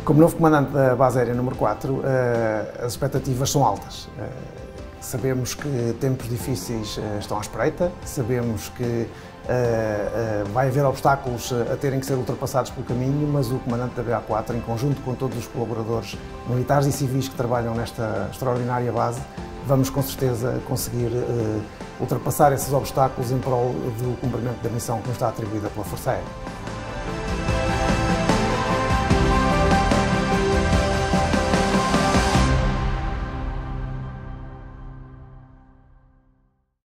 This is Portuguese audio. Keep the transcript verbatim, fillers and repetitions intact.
Como novo comandante da Base Aérea número quatro, as expectativas são altas. Sabemos que tempos difíceis estão à espreita, sabemos que vai haver obstáculos a terem que ser ultrapassados pelo caminho, mas o comandante da B A quatro, em conjunto com todos os colaboradores militares e civis que trabalham nesta extraordinária base, vamos com certeza conseguir ultrapassar esses obstáculos em prol do cumprimento da missão que nos está atribuída pela Força Aérea.